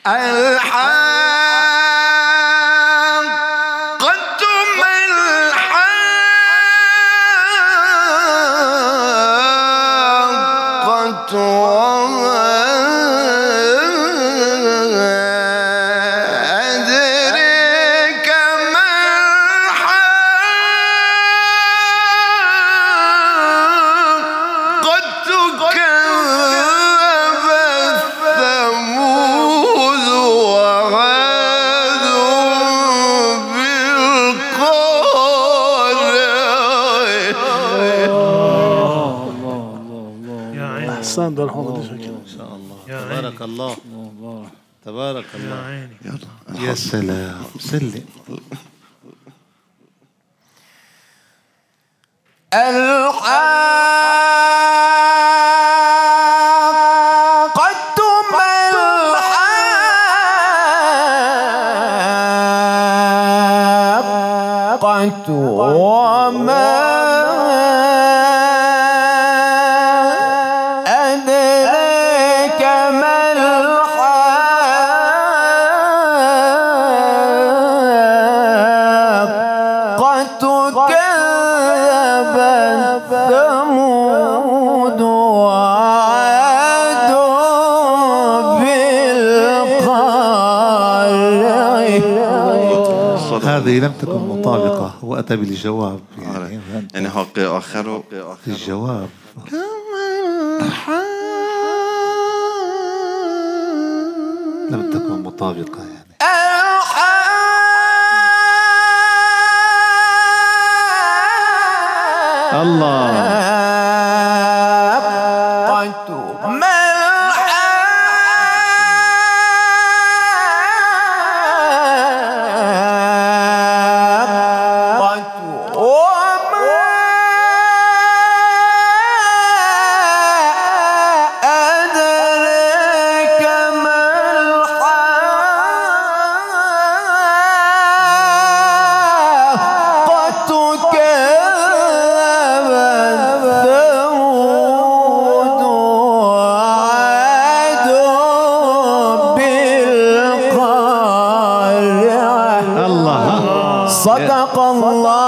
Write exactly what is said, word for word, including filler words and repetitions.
الحاقة ما الحاقة وما أدريك ما الحاقة كذبت ثمود وعاد بالقارعة. أحسن ده الحوض دي شكل ما شاء الله. تبارك الله. تبارك الله. يا سلام. سلم. الحاقة ما الحاقة وما أدريك ما الحاقة كذبت ثمود وعاد بالقارعة. هذه لم تكن مطابقة وأتى بالجواب يعني, يعني حق آخر في الجواب لم تكن مطابقة يعني. الله. صدق الله